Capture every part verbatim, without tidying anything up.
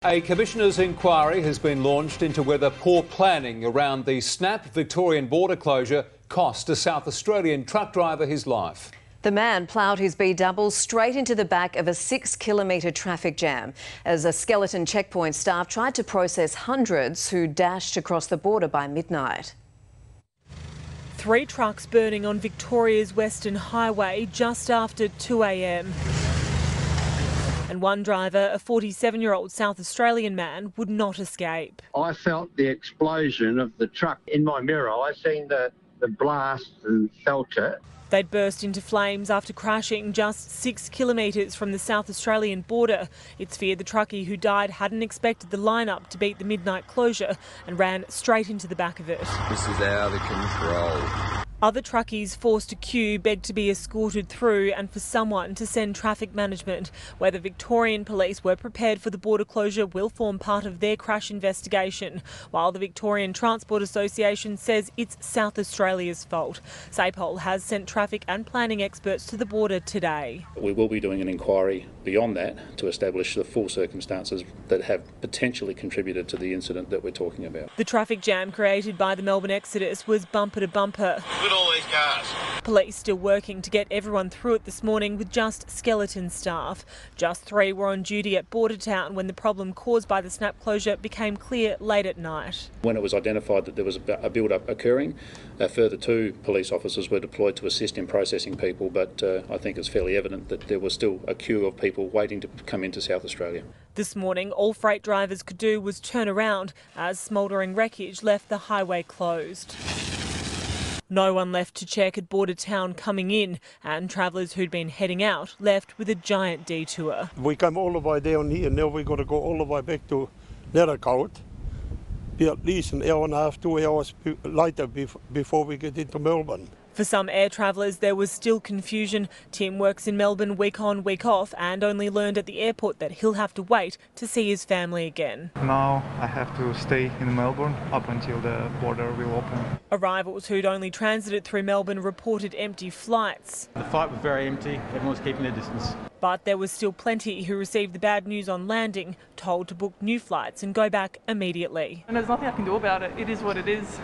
A Commissioner's inquiry has been launched into whether poor planning around the Snap Victorian border closure cost a South Australian truck driver his life. The man ploughed his B double straight into the back of a six kilometre traffic jam as a Skeleton checkpoint staff tried to process hundreds who dashed across the border by midnight. Three trucks burning on Victoria's Western Highway just after two a m. And one driver, a forty-seven-year-old South Australian man, would not escape. I felt the explosion of the truck in my mirror. I seen the, the blast and felt it. They'd burst into flames after crashing just six kilometres from the South Australian border. It's feared the truckie who died hadn't expected the lineup to beat the midnight closure and ran straight into the back of it. This is out of control. Other truckies forced to queue begged to be escorted through and for someone to send traffic management. Whether Victorian police were prepared for the border closure will form part of their crash investigation, while the Victorian Transport Association says it's South Australia's fault. SAPOL has sent traffic and planning experts to the border today. We will be doing an inquiry beyond that to establish the full circumstances that have potentially contributed to the incident that we're talking about. The traffic jam created by the Melbourne Exodus was bumper to bumper. Look at all these cars. Police still working to get everyone through it this morning with just Skeleton staff. Just three were on duty at Bordertown when the problem caused by the Snap closure became clear late at night. When it was identified that there was a build-up occurring, a further two police officers were deployed to assist in processing people, but uh, I think it's fairly evident that there was still a queue of people waiting to come into South Australia. This morning, all freight drivers could do was turn around as smouldering wreckage left the highway closed. No one left to check at Bordertown coming in, and travellers who'd been heading out left with a giant detour. We come all the way down here, now we've got to go all the way back to Nerricote. Be at least an hour and a half, two hours later before we get into Melbourne. For some air travellers, there was still confusion. Tim works in Melbourne week on, week off, and only learned at the airport that he'll have to wait to see his family again. Now I have to stay in Melbourne up until the border will open. Arrivals who'd only transited through Melbourne reported empty flights. The flight was very empty, everyone was keeping their distance. But there was still plenty who received the bad news on landing, told to book new flights and go back immediately. And there's nothing I can do about it, it is what it is.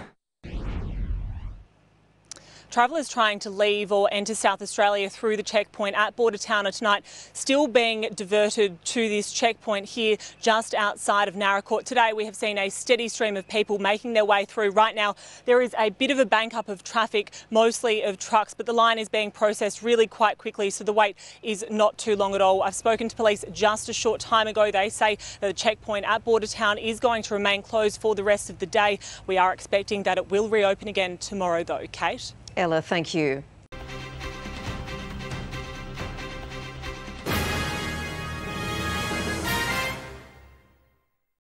Travellers trying to leave or enter South Australia through the checkpoint at Bordertown are tonight still being diverted to this checkpoint here just outside of Narracourt. Today we have seen a steady stream of people making their way through. Right now there is a bit of a bank up of traffic, mostly of trucks, but the line is being processed really quite quickly, so the wait is not too long at all. I've spoken to police just a short time ago. They say that the checkpoint at Bordertown is going to remain closed for the rest of the day. We are expecting that it will reopen again tomorrow though. Kate? Ella, thank you.